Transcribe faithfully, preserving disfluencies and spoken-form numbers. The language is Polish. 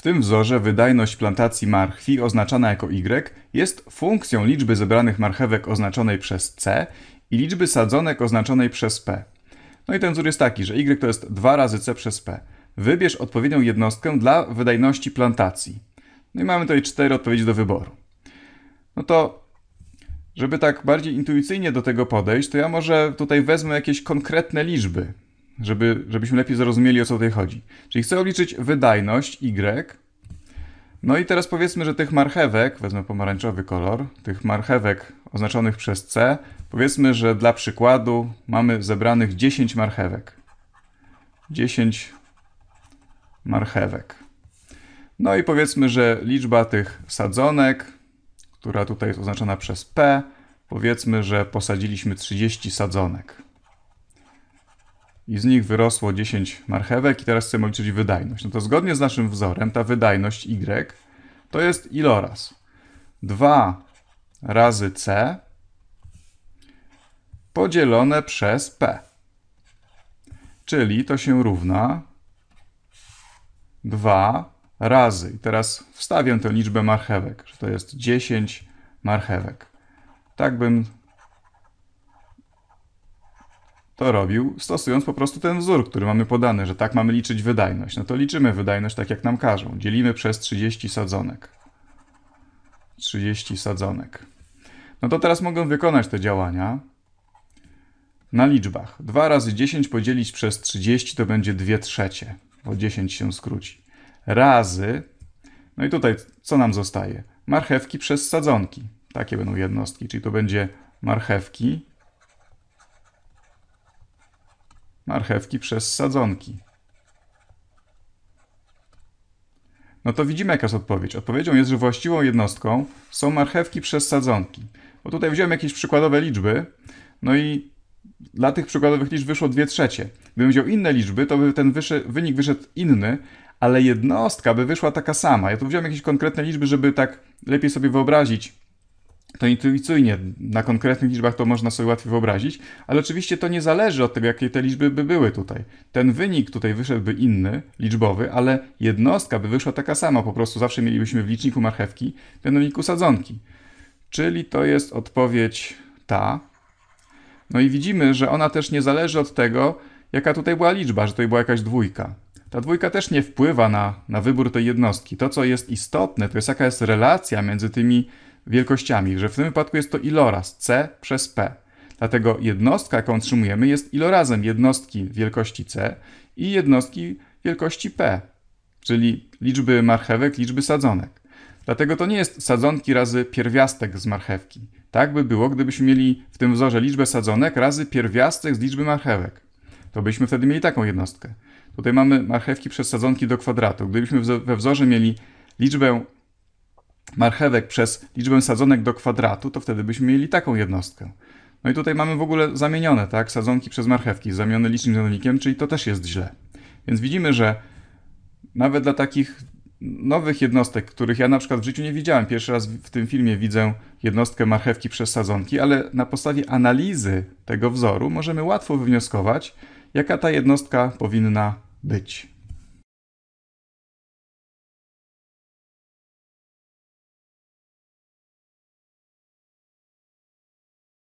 W tym wzorze wydajność plantacji marchwi oznaczana jako Y jest funkcją liczby zebranych marchewek oznaczonej przez C i liczby sadzonek oznaczonej przez P. No i ten wzór jest taki, że Y to jest dwa razy C przez P. Wybierz odpowiednią jednostkę dla wydajności plantacji. No i mamy tutaj cztery odpowiedzi do wyboru. No to, żeby tak bardziej intuicyjnie do tego podejść, to ja może tutaj wezmę jakieś konkretne liczby, żeby, żebyśmy lepiej zrozumieli, o co tutaj chodzi. Czyli chcę obliczyć wydajność Y. No i teraz powiedzmy, że tych marchewek, wezmę pomarańczowy kolor, tych marchewek oznaczonych przez C, powiedzmy, że dla przykładu mamy zebranych dziesięć marchewek. dziesięć marchewek. No i powiedzmy, że liczba tych sadzonek, która tutaj jest oznaczona przez P, powiedzmy, że posadziliśmy trzydzieści sadzonek. I z nich wyrosło dziesięć marchewek i teraz chcemy liczyć wydajność. No to zgodnie z naszym wzorem ta wydajność Y to jest iloraz? dwa razy C podzielone przez P. Czyli to się równa dwa razy. I teraz wstawię tę liczbę marchewek, że to jest dziesięć marchewek. Tak bym to robił, stosując po prostu ten wzór, który mamy podany, że tak mamy liczyć wydajność. No to liczymy wydajność tak, jak nam każą. Dzielimy przez trzydzieści sadzonek. trzydzieści sadzonek. No to teraz mogę wykonać te działania na liczbach. dwa razy dziesięć podzielić przez trzydzieści to będzie dwie trzecie, bo dziesięć się skróci. Razy, no i tutaj co nam zostaje? Marchewki przez sadzonki. Takie będą jednostki, czyli to będzie marchewki marchewki przez sadzonki. No to widzimy, jaka jest odpowiedź. Odpowiedzią jest, że właściwą jednostką są marchewki przez sadzonki. Bo tutaj wziąłem jakieś przykładowe liczby, no i dla tych przykładowych liczb wyszło dwie trzecie. Gdybym wziął inne liczby, to by ten wyszedł, wynik wyszedł inny, ale jednostka by wyszła taka sama. Ja tu wziąłem jakieś konkretne liczby, żeby tak lepiej sobie wyobrazić. To intuicyjnie, na konkretnych liczbach to można sobie łatwiej wyobrazić, ale oczywiście to nie zależy od tego, jakie te liczby by były tutaj. Ten wynik tutaj wyszedłby inny, liczbowy, ale jednostka by wyszła taka sama, po prostu zawsze mielibyśmy w liczniku marchewki, w mianowniku sadzonki. Czyli to jest odpowiedź ta. No i widzimy, że ona też nie zależy od tego, jaka tutaj była liczba, że tutaj była jakaś dwójka. Ta dwójka też nie wpływa na, na wybór tej jednostki. To, co jest istotne, to jest jaka jest relacja między tymi wielkościami, że w tym wypadku jest to iloraz C przez P. Dlatego jednostka, jaką otrzymujemy, jest ilorazem jednostki wielkości C i jednostki wielkości P, czyli liczby marchewek, liczby sadzonek. Dlatego to nie jest sadzonki razy pierwiastek z marchewki. Tak by było, gdybyśmy mieli w tym wzorze liczbę sadzonek razy pierwiastek z liczby marchewek. To byśmy wtedy mieli taką jednostkę. Tutaj mamy marchewki przez sadzonki do kwadratu. Gdybyśmy we wzorze mieli liczbę marchewek przez liczbę sadzonek do kwadratu, to wtedy byśmy mieli taką jednostkę. No i tutaj mamy w ogóle zamienione, tak? Sadzonki przez marchewki, zamienione licznym mianownikiem, czyli to też jest źle. Więc widzimy, że nawet dla takich nowych jednostek, których ja na przykład w życiu nie widziałem, pierwszy raz w tym filmie widzę jednostkę marchewki przez sadzonki, ale na podstawie analizy tego wzoru możemy łatwo wywnioskować, jaka ta jednostka powinna być.